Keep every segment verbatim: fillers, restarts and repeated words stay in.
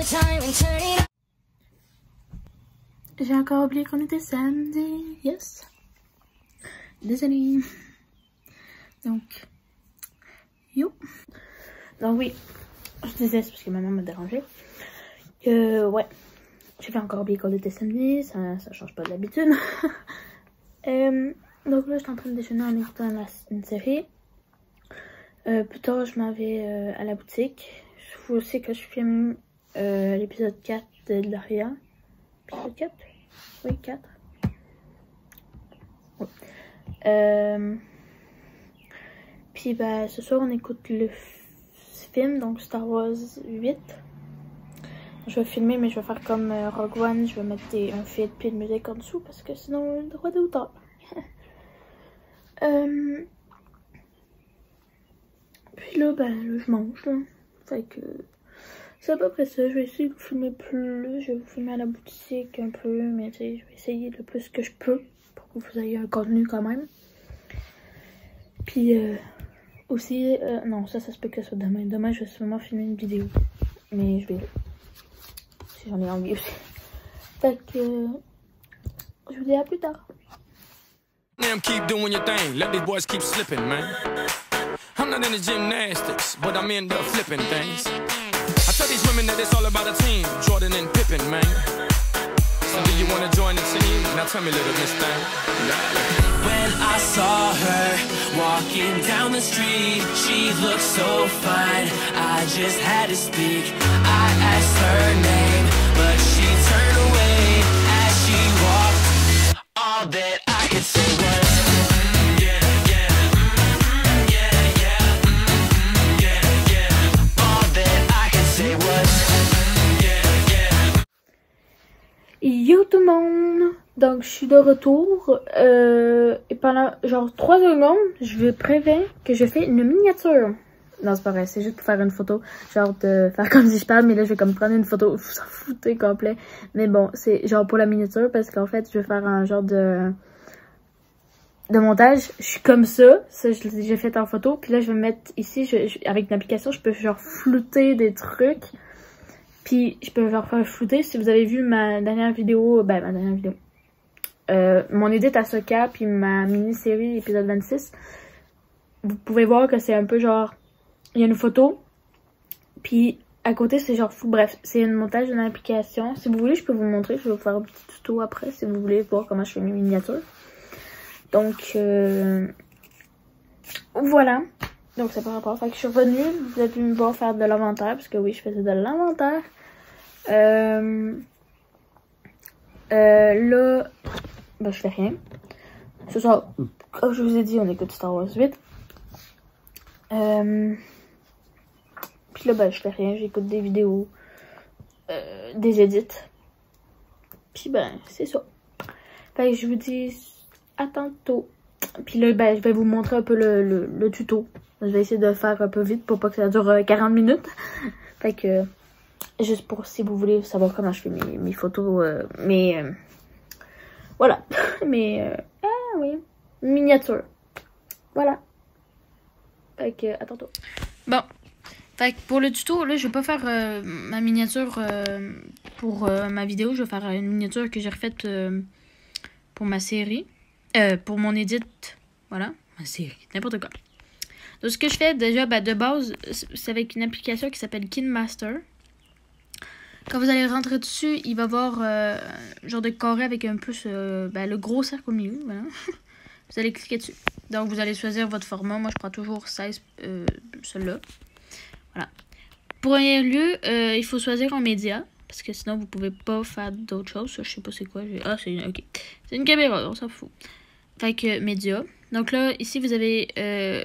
J'ai encore oublié qu'on était samedi. Yes. Désolée. Donc, yo. Donc oui, je disais, c'est parce que maman m'a dérangé. Que ouais, j'ai encore oublié qu'on était samedi. Ça, ça change pas de l'habitude. euh, donc là, je suis en train de déjeuner en écoutant la, une série. Euh, plus tard, je m'en vais euh, à la boutique. Je faut aussi que je filme euh, l'épisode quatre de Daria. Épisode quatre? Oui, quatre. Oui. Euh, Puis bah, ce soir, on écoute le film, donc Star Wars huit. Je vais filmer, mais je vais faire comme euh, Rogue One. Je vais mettre des, un feed puis de musique en dessous parce que sinon, le droit d'auteur. euh, Puis là, ben, là, je mange. Là. Fait que c'est à peu près ça. Je vais essayer de vous filmer plus. Je vais vous filmer à la boutique un peu. Mais tu sais, je vais essayer le plus que je peux pour que vous ayez un contenu quand même. Puis euh, aussi, euh, non, ça, ça se peut que ce soit demain. Demain, je vais sûrement filmer une vidéo. Mais je vais. Si j'en ai envie aussi. Fait que euh, je vous dis à plus tard. Them keep doing your thing. Let these boys keep slipping, man. I'm not into gymnastics, but I'm into flipping things. I tell these women that it's all about a team, Jordan and Pippen, man. So do you want to join the team? Now tell me, little miss thing. When I saw her walking down the street, she looked so fine, I just had to speak. I asked her name, but she turned away as she walked. All that I could say was yo tout le monde! Donc je suis de retour euh, et pendant genre trois secondes, je veux prévenir que je fais une miniature. Non c'est pas vrai, c'est juste pour faire une photo, genre de faire comme si je parle, mais là je vais comme prendre une photo, vous s'en foutez complet. Mais bon, c'est genre pour la miniature parce qu'en fait je vais faire un genre de de montage. Je suis comme ça, ça j'ai fait en photo, puis là je vais me mettre ici, je, je, avec une application je peux genre flouter des trucs. Puis je peux leur faire flouter. Si vous avez vu ma dernière vidéo, ben ma dernière vidéo, euh, mon edit Ahsoka puis ma mini-série épisode vingt-six, vous pouvez voir que c'est un peu genre, il y a une photo, puis à côté c'est genre fou. Bref, c'est un montage d'une application. Si vous voulez, je peux vous montrer. Je vais vous faire un petit tuto après si vous voulez voir comment je fais mes miniatures. Donc euh, voilà. Donc c'est par rapport. Fait que je suis revenue. Vous avez pu me voir faire de l'inventaire parce que oui, je faisais de l'inventaire. Euh, euh, là, ben, je fais rien. Ce soir, comme je vous ai dit, on écoute Star Wars huit. Euh, Puis là, ben, je fais rien. J'écoute des vidéos, euh, des edits. Puis ben, c'est ça. Fait que je vous dis à tantôt. Puis là, ben, je vais vous montrer un peu le, le, le tuto. Je vais essayer de le faire un peu vite pour pas que ça dure quarante minutes. Fait que, juste pour si vous voulez savoir comment je fais mes, mes photos, euh, mes... Euh, voilà. mes... Euh, ah oui. Miniatures. Voilà. Fait que, à tantôt. Bon. Fait que pour le tuto, là, je vais pas faire euh, ma miniature euh, pour euh, ma vidéo. Je vais faire une miniature que j'ai refaite euh, pour ma série. Euh, pour mon edit. Voilà. Ma série. N'importe quoi. Donc, ce que je fais déjà, ben, de base, c'est avec une application qui s'appelle KineMaster. Quand vous allez rentrer dessus, il va y avoir euh, un genre de carré avec un plus euh, ben, le gros cercle au milieu. Voilà. Vous allez cliquer dessus. Donc, vous allez choisir votre format. Moi, je prends toujours seize, euh, celui-là. Voilà. Pour premier lieu, euh, il faut choisir un média. Parce que sinon, vous pouvez pas faire d'autres choses. Ça, je sais pas c'est quoi. Ah, c'est une, ok. C'est une caméra, on s'en fout. Fait que, média. Donc là, ici, vous avez euh,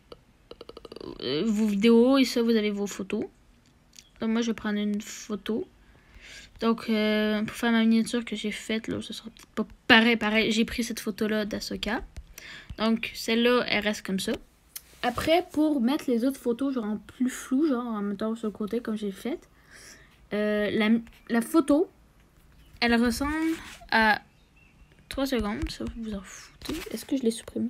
vos vidéos. Et ça, vous avez vos photos. Donc, moi, je vais prendre une photo. Donc, euh, pour faire ma miniature que j'ai faite, là, ce sera peut-être pas pareil, pareil. J'ai pris cette photo-là d'Ahsoka. Donc, celle-là, elle reste comme ça. Après, pour mettre les autres photos, genre en plus flou, genre en mettant sur le côté, comme j'ai fait, euh, la, la photo, elle ressemble à trois secondes. Ça, vous vous en foutez. Est-ce que je l'ai supprimé?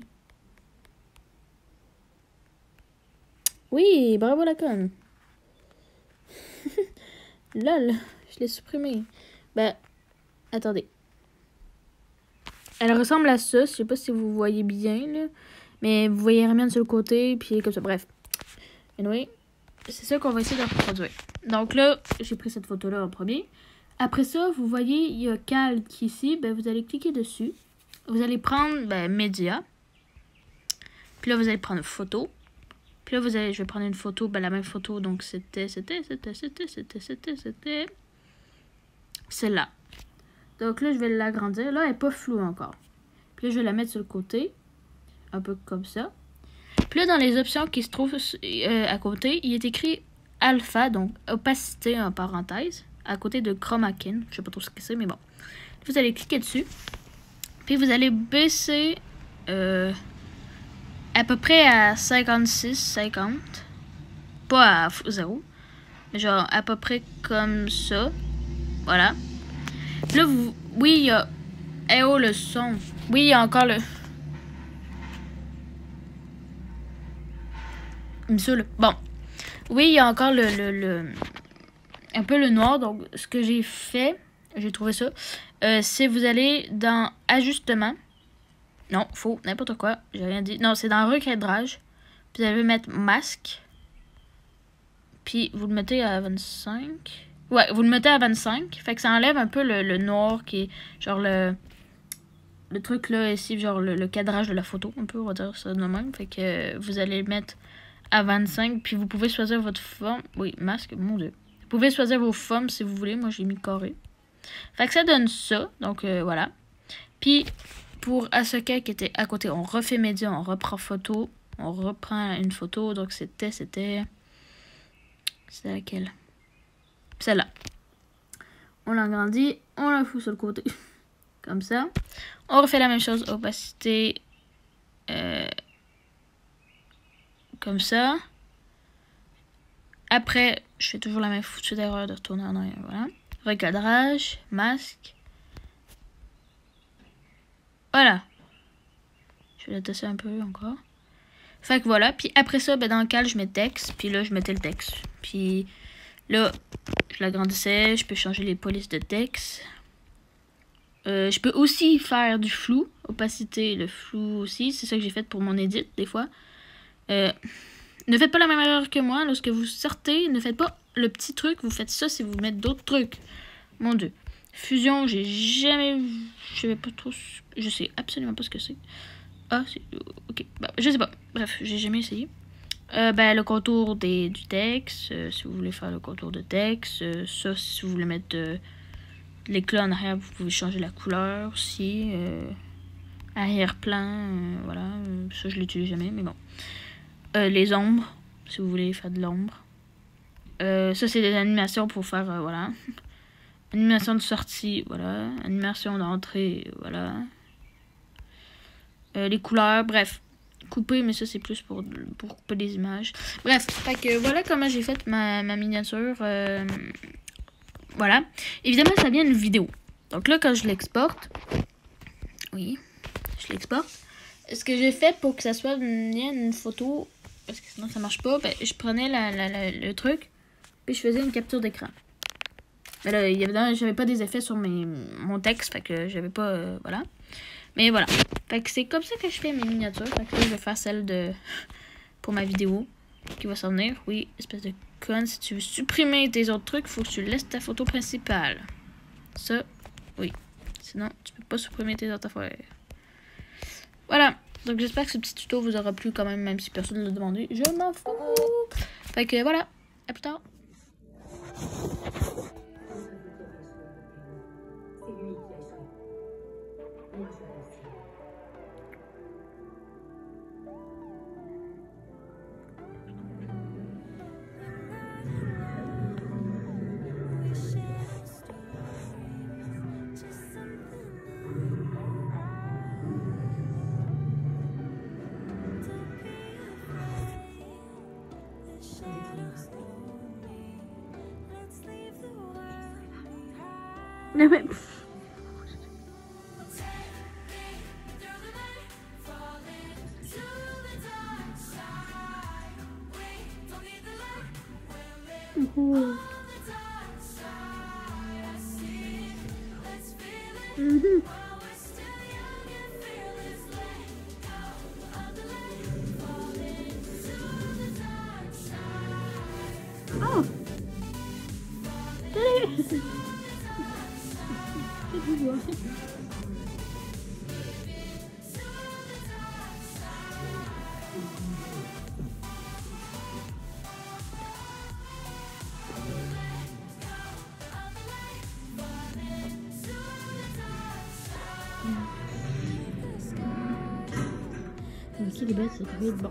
Oui, bravo la conne. Lol, je l'ai supprimé. Ben, attendez. Elle ressemble à ça. Je sais pas si vous voyez bien, là. Mais vous voyez Hermione sur le côté, puis comme ça. Bref. Anyway, c'est ça qu'on va essayer de reproduire. Donc là, j'ai pris cette photo-là en premier. Après ça, vous voyez, il y a Cal qui est ici. Ben, vous allez cliquer dessus. Vous allez prendre, ben, Média. Puis là, vous allez prendre photo. Puis là, vous allez, je vais prendre une photo, ben, la même photo. Donc, c'était, c'était, c'était, c'était, c'était, c'était, c'était... celle-là. Donc là, je vais l'agrandir. Là, elle n'est pas floue encore. Puis là, je vais la mettre sur le côté. Un peu comme ça. Puis là, dans les options qui se trouvent euh, à côté, il est écrit alpha, donc opacité en parenthèse, à côté de chroma key. Je sais pas trop ce que c'est, mais bon. Vous allez cliquer dessus. Puis vous allez baisser euh, à peu près à cinquante-six, cinquante. Pas à zéro. Mais genre à peu près comme ça. Voilà. Là, vous... Oui, il y a... Eh oh, le son. Oui, il y a encore le... Il me saoule. Bon. Oui, il y a encore le, le, le... un peu le noir. Donc, ce que j'ai fait... J'ai trouvé ça. Euh, c'est vous allez dans Ajustement. Non, faux. N'importe quoi. J'ai rien dit. Non, c'est dans Recadrage. Puis vous allez mettre Masque. Puis vous le mettez à vingt-cinq... Ouais, vous le mettez à vingt-cinq. Fait que ça enlève un peu le, le noir qui est genre le... Le truc là ici, genre le, le cadrage de la photo. Un peu, on va dire ça de même. Fait que euh, vous allez le mettre à vingt-cinq. Puis vous pouvez choisir votre forme. Oui, masque, mon dieu. Vous pouvez choisir vos formes si vous voulez. Moi, j'ai mis carré. Fait que ça donne ça. Donc, euh, voilà. Puis, pour Asuka qui était à côté, on refait média, on reprend photo. On reprend une photo. Donc, c'était, c'était... C'était laquelle? Celle-là. On l'agrandit, on la fout sur le côté. Comme ça. On refait la même chose. Opacité. Euh, comme ça. Après, je fais toujours la même foutue d'erreur de retourner en arrière. Voilà. Recadrage. Masque. Voilà. Je vais la tasser un peu encore. Fait que voilà. Puis après ça, ben dans le cal, je mets texte. Puis là, je mettais le texte. Puis là, je l'agrandissais. Je peux changer les polices de texte. Euh, je peux aussi faire du flou. Opacité, le flou aussi. C'est ça que j'ai fait pour mon edit, des fois. Euh, ne faites pas la même erreur que moi. Lorsque vous sortez, ne faites pas le petit truc. Vous faites ça si vous mettez d'autres trucs. Mon dieu. Fusion, j'ai jamais... Je sais pas trop... Je sais absolument pas ce que c'est. Ah, c'est... Ok. Bah, je sais pas. Bref, j'ai jamais essayé. Euh, ben, le contour des, du texte. Euh, si vous voulez faire le contour de texte. Euh, ça, si vous voulez mettre... Euh, l'éclat en arrière, vous pouvez changer la couleur aussi. Euh, Arrière-plan, euh, voilà. Euh, ça, je l'utilise jamais, mais bon. Euh, les ombres, si vous voulez faire de l'ombre. Euh, ça, c'est des animations pour faire, euh, voilà. Animation de sortie, voilà. Animation d'entrée, voilà. Euh, les couleurs, bref. Couper, mais ça, c'est plus pour, pour couper des images. Bref, fait que voilà comment j'ai fait ma, ma miniature. Euh, Voilà. Évidemment, ça vient d'une vidéo. Donc là, quand je l'exporte... Oui, je l'exporte. Ce que j'ai fait pour que ça soit une, une photo... Parce que sinon, ça marche pas. Ben, je prenais la, la, la, le truc. Puis je faisais une capture d'écran. Mais là, évidemment, j'avais pas des effets sur mes, mon texte. Fait que j'avais pas... Euh, voilà. Mais voilà. Fait que c'est comme ça que je fais mes miniatures. Fait que là, je vais faire celle de... Pour ma vidéo. Qui va s'en venir. Oui, espèce de... Si tu veux supprimer tes autres trucs, il faut que tu laisses ta photo principale. Ça, oui. Sinon, tu peux pas supprimer tes autres affaires. Voilà. Donc, j'espère que ce petit tuto vous aura plu quand même, même si personne ne l'a demandé. Je m'en fous. Fait que voilà. À plus tard. Non mais... Mmh. Mm-hmm. Oh! Qu'est-ce que tu vois? Ok, les bases, ça devrait être bon.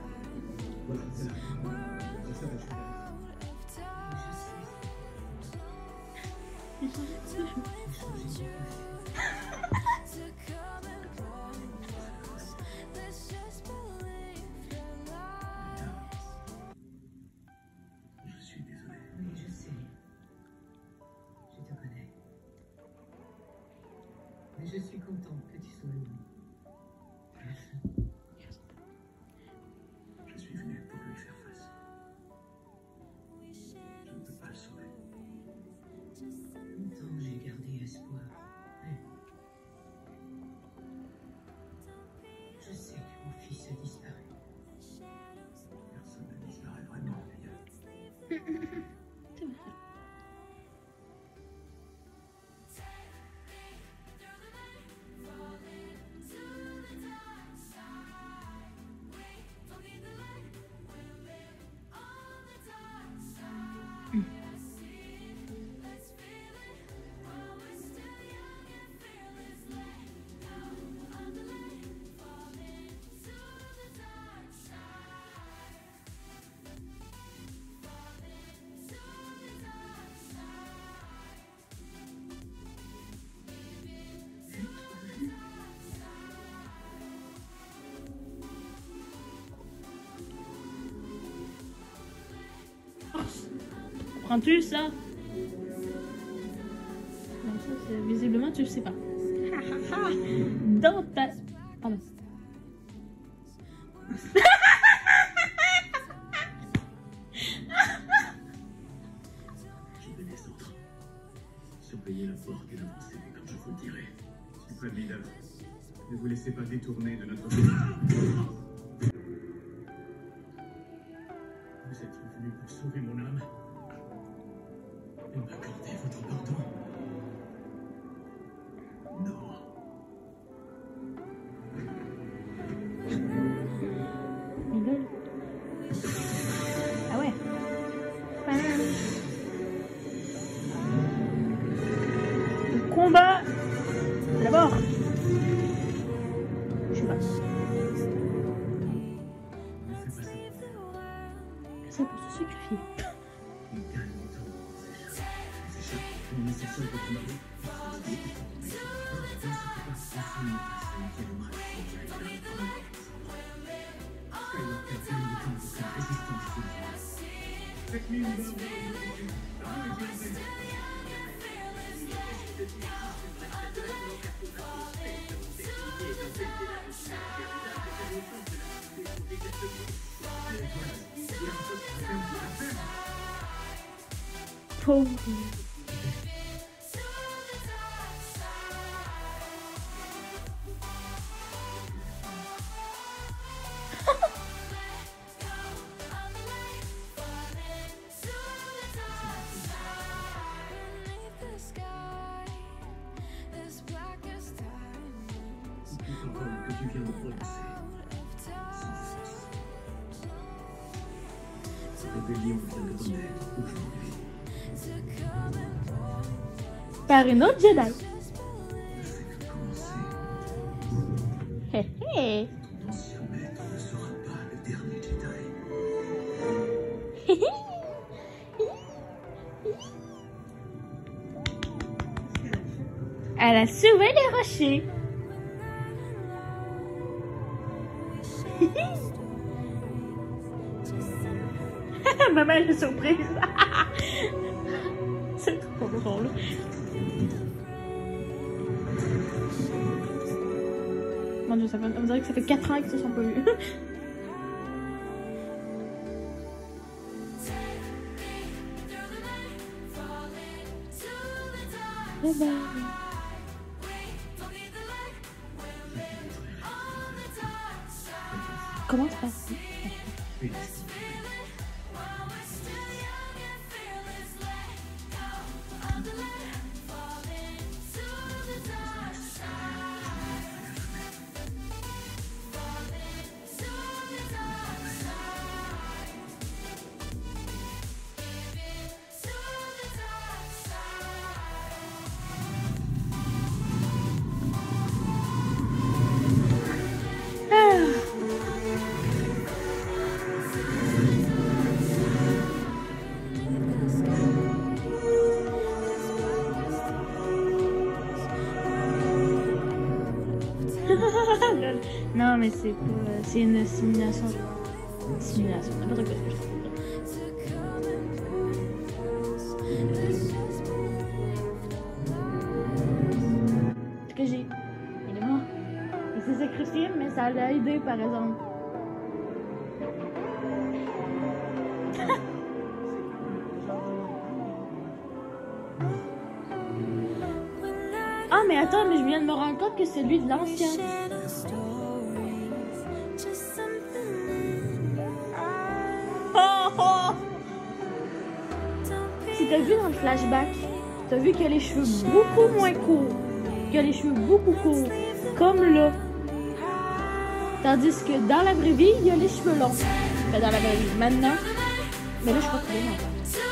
Je suis désolé. Oui, je sais. Je te connais. Mais je suis content que tu sois loin. Je suis venu pour lui faire face. Je ne peux pas le sauver. Longtemps j'ai gardé espoir. Mais je sais que mon fils a disparu. Personne ne disparaît vraiment, d'ailleurs. C'est vrai. Comprends-tu ça? Non, ça c'est visiblement tu le sais pas. Dans ta... Pardon. Je vais descendre. Surveillez la porte et avancez quand je vous le dirai. Suprême leader, ne vous laissez pas détourner de notre... Vous êtes venu pour sauver mon âme et m'accorder votre pardon. Non. Ils veulent. Ah ouais. Le combat. D'abord. Je sais pas. Ne fais pas ça. C'est pour se sacrifier. Il gagne du temps. On s'échappe. On s'échappe. On met ses sols contre Marie. Faites-lui une bonne Pauvre. que tu viens de prononcer. Sans force. Cette rébellion vient de renaître aujourd'hui. Par une autre Jedi. Ne fait que commencer. Hé hé. Ton ancien maître ne sera pas le dernier Jedi. Elle a sauvé les rochers. Maman, elle est surprise. C'est trop drôle. Mon Dieu, ça fait, on dirait que ça fait quatre ans qu'ils se sont pas vus. Bye bye. recommence par... Non, mais c'est pas... C'est une simulation. Simulation, n'importe quoi. Ce que j'ai... Il est mort. Il s'est sacrifié, mais ça l'a aidé, par exemple. Ah, mais attends, mais je viens de me rendre compte que c'est lui de l'ancien. Oh, oh. Si t'as vu dans le flashback, t'as vu qu'il a les cheveux beaucoup moins courts. Qu'il a les cheveux beaucoup courts. Comme là. Tandis que dans la vraie vie, il a les cheveux longs. Mais dans la vraie vie. Maintenant. Mais là, je crois qu'il est encore.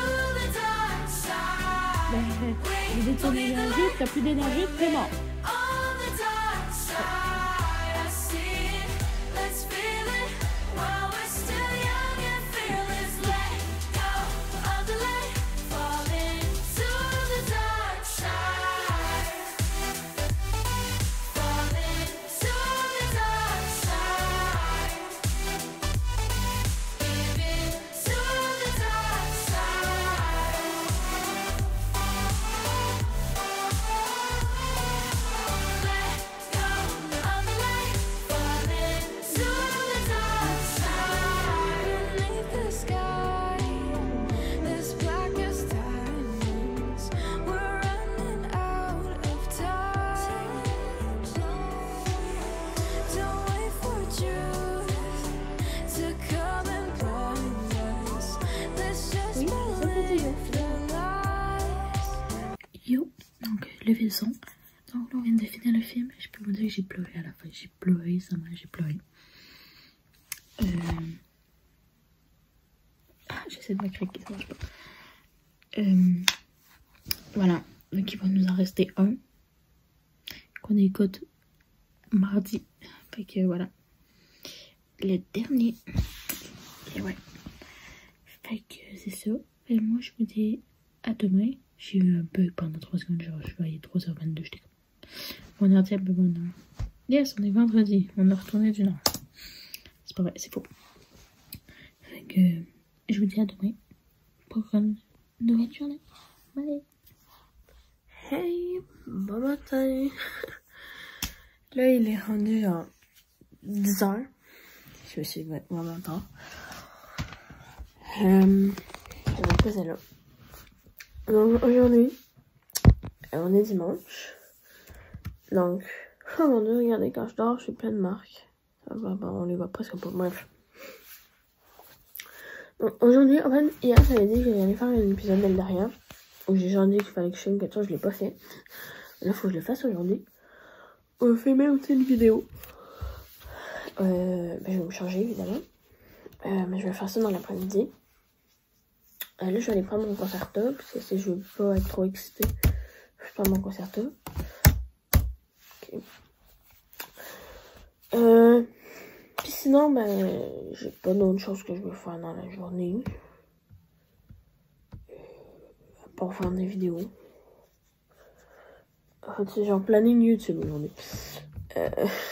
Ben, il est ton énergie, t'as plus d'énergie, t'es mort. Yo, donc levez le son. Donc là on vient de finir le film. Je peux vous dire que j'ai pleuré à la fin. J'ai pleuré, ça m'a, j'ai pleuré. Euh... Ah, j'essaie de me craquer, ça marche pas. Euh... Voilà, donc il va nous en rester un. Qu'on écoute mardi. Fait que voilà. Le dernier. Et ouais. Fait que c'est ça. Et moi je vous dis à demain. J'ai eu un bug pendant trois secondes, genre je voyais trois heures vingt-deux, j'étais comme... On est un peu bonne heure. Yes, on est vendredi, on a retourné du Nord. C'est pas vrai, c'est faux. Fait que je vous dis à demain pour une nouvelle journée. Bye. Hey, bon matin. Là il est rendu genre dix heures. Je me suis vraiment tard. Euh, je vais me poser là. Donc aujourd'hui, on est dimanche. Donc, oh mon dieu, regardez, quand je dors, je suis pleine de marques. Ça va, bon, on les voit presque pas. Bref. Donc aujourd'hui, en fait, hier, j'avais dit que j'allais faire un épisode d'Eldaria. Donc j'ai genre dit qu'il fallait que je filme quelque chose, je l'ai pas fait. Là, faut que je le fasse aujourd'hui. On va filmer aussi une vidéo. Euh, ben, je vais me changer, évidemment. Euh, mais je vais faire ça dans l'après-midi. Euh, là, je vais aller prendre mon concerto, parce que si je veux pas être trop excitée, je prends mon concerto. Ok. Euh, Puis sinon, ben, j'ai pas d'autre chose que je veux faire dans la journée. À part faire des vidéos. En fait, c'est genre planning YouTube aujourd'hui. Euh...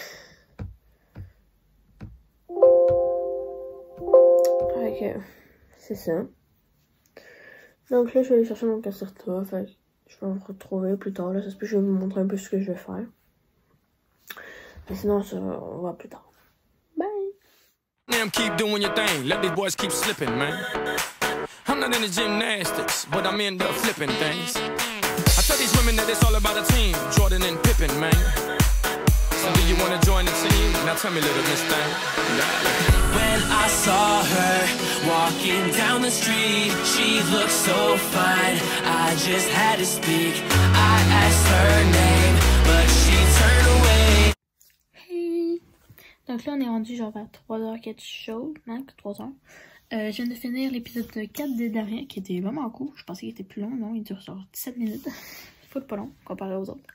Ok, c'est ça. Donc là, je vais aller chercher mon concerto. Fait je vais vous retrouver plus tard. Là, ça se peut que je vais vous montrer un peu ce que je vais faire. Mais sinon, ça, on va plus tard. Bye! Damn, keep doing your thing. Let these boys keep slipping, man. I'm not into gymnastics, but I'm into flipping things. I tell these women that it's all about a team. Jordan and Pippen, man. So do you wanna join the team? Now tell me, little Miss Thing. When I saw her walking down the street, she looked so fine, I just had to speak. I asked her name, but she turned away. Hey! Donc là, on est rendu genre vers trois heures quelque chose, hein, trois heures. Euh, je viens de finir l'épisode quatre des derniers, qui était vraiment cool. Je pensais qu'il était plus long, non, il dure genre dix-sept minutes. Faut pas long, comparé aux autres.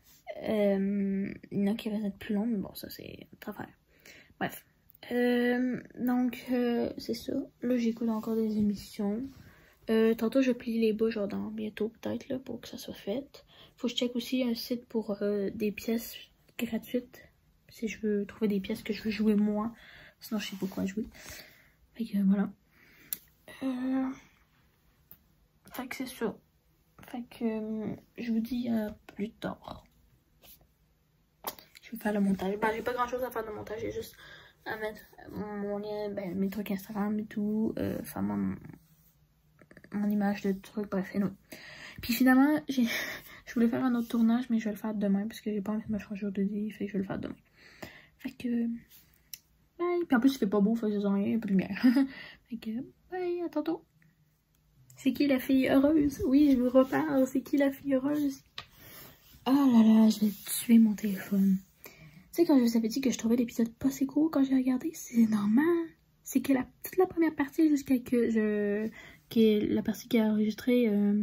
Euh, il y en a qui restent être plus long, mais bon, ça c'est notre affaire. Bref. Euh, donc, euh, c'est ça. Là, j'écoute encore des émissions. Euh, tantôt, je plie les bas, genre dans bientôt, peut-être, là, pour que ça soit fait. Faut que je check aussi un site pour euh, des pièces gratuites. Si je veux trouver des pièces que je veux jouer moi. Sinon, je sais pas quoi jouer. Fait que, voilà. Euh... Fait que c'est ça. Fait que, euh, je vous dis à plus tard. Je vais faire le montage. Ben, j'ai pas grand chose à faire de montage. J'ai juste à mettre mon lien, ben, mes trucs Instagram et tout. Euh, faire mon, mon image de trucs. Bref, et non. Puis finalement, j'ai, je voulais faire un autre tournage, mais je vais le faire demain. Parce que j'ai pas envie de me changer au début. Fait que je vais le faire demain. Fait que, bye. Puis en plus, il fait pas beau. Fait que je rien. Il y a pas de lumière. Fait que, bye. À tantôt. C'est qui la fille heureuse? Oui, je vous reparle. C'est qui la fille heureuse? Oh là là, je vais tuer mon téléphone. Tu sais, quand je vous avais dit que je trouvais l'épisode pas si court quand j'ai regardé, c'est normal. C'est que la, toute la première partie jusqu'à que je... qui est la partie qui a enregistré, euh,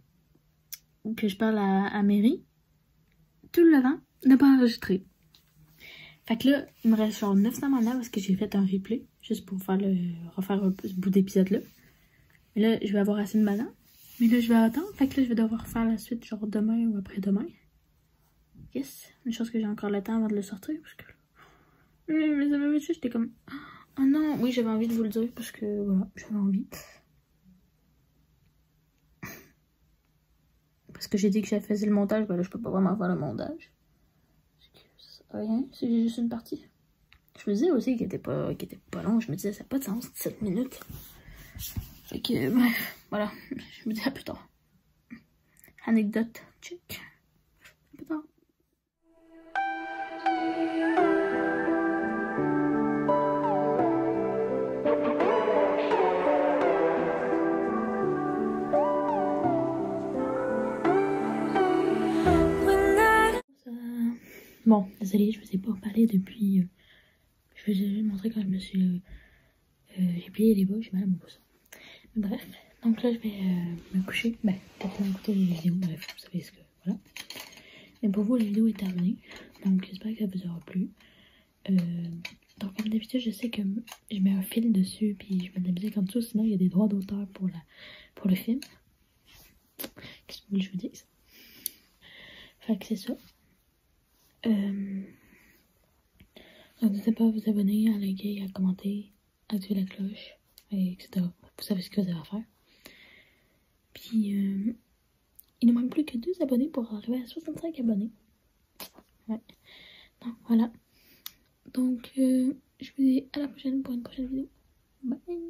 que je parle à, à Mary, tout le vent n'a pas enregistré. Fait que là, il me reste genre neuf cents maintenant parce que j'ai fait un replay, juste pour faire le, refaire un peu ce bout d'épisode-là. Mais là, je vais avoir assez de malin. Mais là, je vais attendre. Fait que là, je vais devoir faire la suite genre demain ou après-demain. Yes. Une chose que j'ai encore le temps avant de le sortir. Parce que là, mais ça m'avait tué, j'étais comme... Oh non, oui, j'avais envie de vous le dire parce que voilà, j'avais envie. Parce que j'ai dit que j'avais fait le montage, ben là, je peux pas vraiment faire le montage. C'est rien, c'est juste une partie. Je me disais aussi qu'il était pas, qu'il était pas long. Je me disais, ça n'a pas de sens, dix-sept minutes. Fait que, bref, voilà, je vous dis à plus tard. Anecdote, check. À plus tard. Bon, désolée, je vous ai pas parlé depuis... Euh, je vous ai juste montré quand je me suis... Euh, euh, j'ai plié les bas, j'ai mal à mon pouce. Mais bref, donc là je vais euh, me coucher. Ben, peut-être écouter les vidéos, bref, vous savez ce que... Voilà. Mais pour vous, la vidéo est terminée. Donc j'espère que ça vous aura plu. Euh, donc comme d'habitude, je sais que je mets un fil dessus, puis je mets de la musique en dessous, sinon il y a des droits d'auteur pour, la, pour le film. Qu'est-ce que vous voulez que je vous dise? Fait que c'est ça. Euh, donc n'hésitez pas à vous abonner, à liker, à commenter, à activer la cloche, et cetera. Vous savez ce que vous avez à faire. Puis euh, il ne manque plus que deux abonnés pour arriver à soixante-cinq abonnés. Ouais. Donc voilà. Donc euh, je vous dis à la prochaine pour une prochaine vidéo. Bye.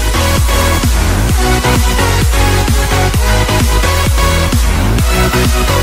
We'll be right back.